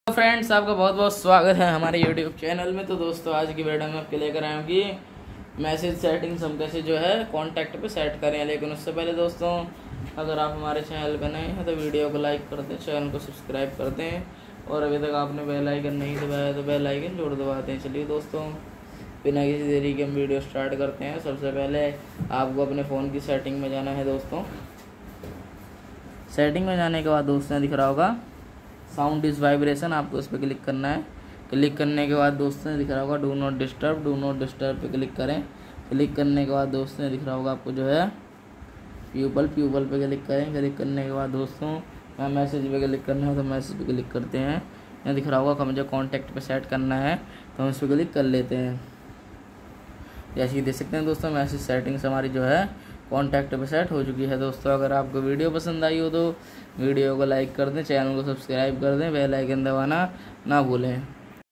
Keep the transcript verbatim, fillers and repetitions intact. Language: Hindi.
तो फ्रेंड्स, आपका बहुत बहुत स्वागत है हमारे यूट्यूब चैनल में। तो दोस्तों, आज की वीडियो में आपके लेकर आए कि मैसेज सेटिंग्स हम कैसे जो है कॉन्टैक्ट पे सेट करें। लेकिन उससे पहले दोस्तों, अगर आप हमारे चैनल पर नए हैं तो वीडियो को लाइक कर दें, चैनल को सब्सक्राइब कर दें और अभी तक आपने बेल आइकन नहीं दबाया तो बेल आइकन जोड़ दबाते हैं। चलिए दोस्तों, बिना किसी देरी के हम वीडियो स्टार्ट करते हैं। सबसे पहले आपको अपने फ़ोन की सेटिंग में जाना है दोस्तों। सेटिंग में जाने के बाद दोस्तों दिख रहा होगा साउंड इज़ वाइब्रेशन, आपको उस पर क्लिक करना है। क्लिक करने के बाद दोस्तों दिख रहा होगा do not disturb, do not disturb पे क्लिक करें। क्लिक करने के बाद दोस्तों दिख रहा होगा आपको जो है प्यूपल, प्यूपल पे क्लिक करें। क्लिक करने के बाद दोस्तों यहाँ मैसेज पे क्लिक करना है तो मैसेज पे क्लिक करते हैं। यहाँ दिख रहा होगा कि मुझे कॉन्टैक्ट पे सेट करना है तो हम इस पर क्लिक कर लेते हैं। जैसे कि देख सकते हैं दोस्तों, मैसेज सेटिंग्स हमारी जो है कॉन्टैक्ट पे सेट हो चुकी है। दोस्तों, अगर आपको वीडियो पसंद आई हो तो वीडियो को लाइक कर दें, चैनल को सब्सक्राइब कर दें, बेल आइकन दबाना ना भूलें।